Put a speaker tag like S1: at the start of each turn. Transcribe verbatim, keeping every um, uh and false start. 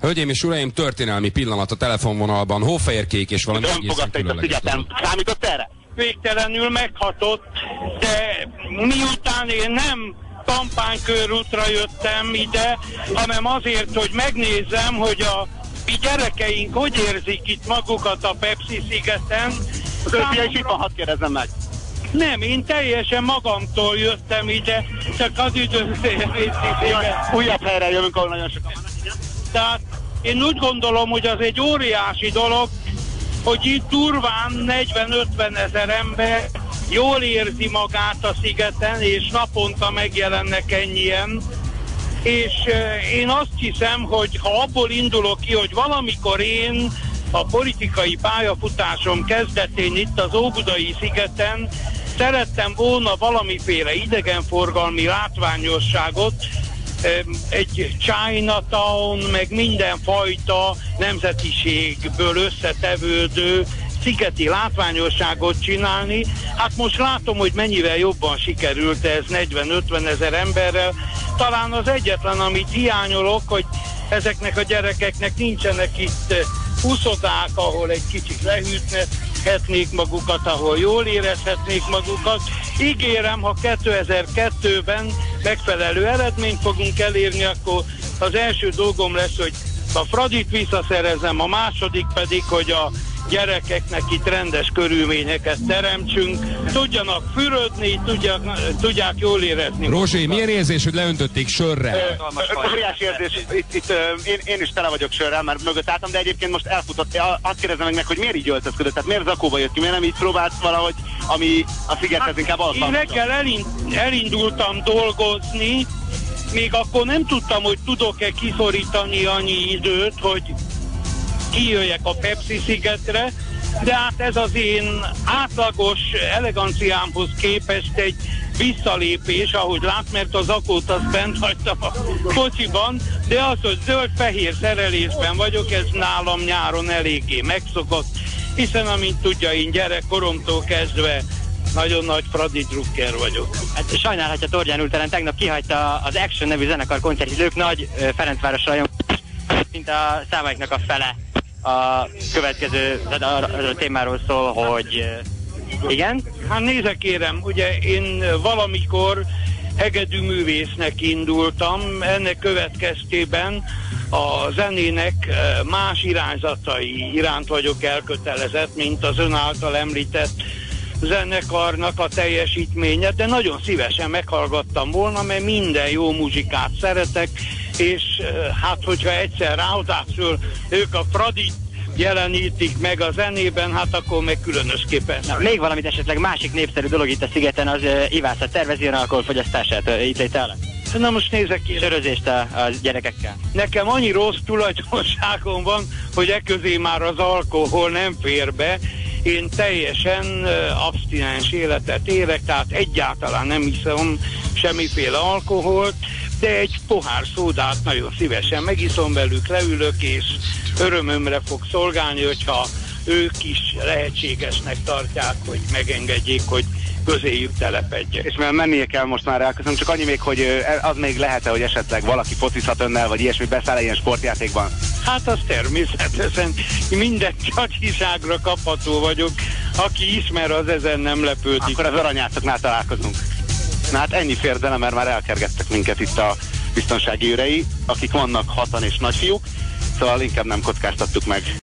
S1: Hölgyeim és uraim, történelmi pillanat a telefonvonalban. Hófehérkék és valami egészen különleges dolog.
S2: Számított erre?
S3: Végtelenül meghatott, de miután én nem kampánykörútra jöttem ide, hanem azért, hogy megnézem, hogy a mi gyerekeink hogy érzik itt magukat a Pepsi-szigeten.
S2: Az ötfia is itt van, hadd kérdezzem meg.
S3: Nem, én teljesen magamtól jöttem ide, csak az üdvözlését.
S2: Újabb helyre jövünk, ahol nagyon sokan vannak, igen?
S3: Tehát én úgy gondolom, hogy az egy óriási dolog, hogy itt durván negyven-ötven ezer ember jól érzi magát a szigeten, és naponta megjelennek ennyien. És én azt hiszem, hogy ha abból indulok ki, hogy valamikor én a politikai pályafutásom kezdetén itt az Óbudai szigeten szerettem volna valamiféle idegenforgalmi látványosságot, egy Chinatown, meg mindenfajta nemzetiségből összetevődő szigeti látványosságot csinálni. Hát most látom, hogy mennyivel jobban sikerült ez negyven-ötven ezer emberrel. Talán az egyetlen, amit hiányolok, hogy ezeknek a gyerekeknek nincsenek itt úszodák, ahol egy kicsit lehűthetnék magukat, ahol jól érezhetnék magukat. Ígérem, ha kétezer-kettőben megfelelő eredményt fogunk elérni, akkor az első dolgom lesz, hogy a Fradit visszaszerezem, a második pedig, hogy a gyerekeknek itt rendes körülményeket teremtsünk, tudjanak fürödni, tudják, tudják jól érezni.
S1: Rózsi, milyen érzés, hogy leöntötték sörre?
S2: Óriási érzés, itt, itt én, én is tele vagyok sörrel, már mögött álltam, de egyébként most elfutott. Azt kérdezem meg, meg, hogy miért így öltözködött, tehát miért zakóba jött ki, miért nem így próbált valahogy, ami a szigethez hát, inkább alkalmas.
S3: Én reggel elind, elindultam dolgozni, még akkor nem tudtam, hogy tudok-e kiszorítani annyi időt, hogy kijöjjek a Pepsi-szigetre, de hát ez az én átlagos eleganciámhoz képest egy visszalépés, ahogy lát, mert az akót azt bent hagytam a kocsiban, de az, hogy zöld-fehér szerelésben vagyok, ez nálam nyáron eléggé megszokott, hiszen amint tudja, én gyerekkoromtól kezdve nagyon nagy Fradi drukker vagyok.
S4: Hát sajnálhatja Tordján Ulteren, tegnap kihagyta az Action nevű zenekar koncertjét, nagy Ferencváros rajon, mint a számaiknak a fele. A következő a, a, a témáról szól, hogy igen?
S3: Hát nézze kérem, ugye én valamikor hegedűművésznek indultam, ennek következtében a zenének más irányzatai iránt vagyok elkötelezett, mint az ön által említett zenekarnak a teljesítménye, de nagyon szívesen meghallgattam volna, mert minden jó muzsikát szeretek, és hát hogyha egyszer ráadásul ők a Fradit jelenítik meg a zenében, hát akkor meg különösképpen.
S4: Na, még valamit esetleg másik népszerű dolog itt a szigeten, az uh, ivászat, tervezi ön alkoholfogyasztását uh, itt létele?
S3: Na most nézek ki.
S4: Sörözést a, a gyerekekkel.
S3: Nekem annyi rossz tulajdonságom van, hogy e közé már az alkohol nem fér be. Én teljesen uh, abstinens életet élek, tehát egyáltalán nem hiszem semmiféle alkoholt, de egy pohár szódát nagyon szívesen megiszom velük, leülök, és örömömre fog szolgálni, hogyha ők is lehetségesnek tartják, hogy megengedjék, hogy közéjük telepedjek.
S2: És mert mennie kell most már elköszönöm, csak annyi még, hogy az még lehet-e, hogy esetleg valaki focizhat önnel, vagy ilyesmi, beszáll ilyen sportjátékban?
S3: Hát az természetesen minden csacsiságra kapható vagyok, aki ismer, az ezen nem lepődik.
S2: Akkor az aranyátszoknál találkozunk. Na hát ennyi fér bele, mert már elkergettek minket itt a biztonsági őrei, akik vannak hatan és nagyfiúk, szóval inkább nem kockáztattuk meg.